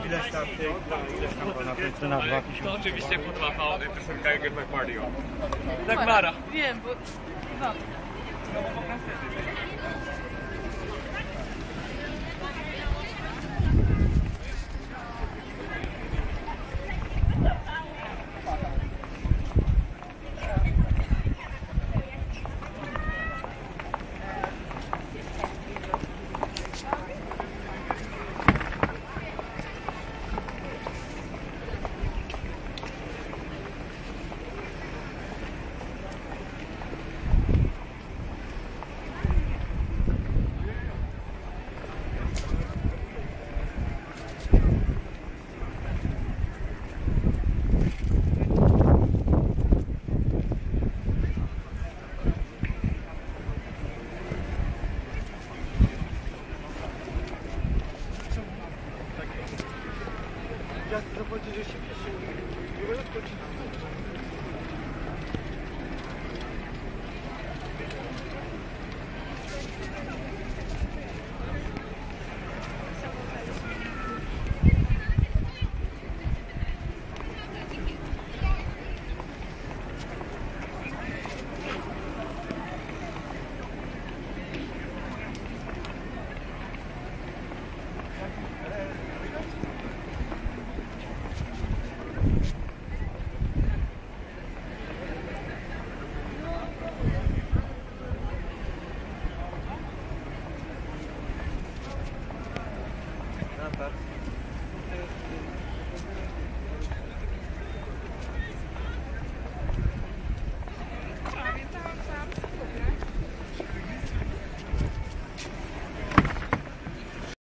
Ileś tam na końcu na 2000. To oczywiście po 2 poundy, piosenka I Get My Party On. Dagmara. Wiem, bo... No. Ja chcę powiedzieć, że się pisze.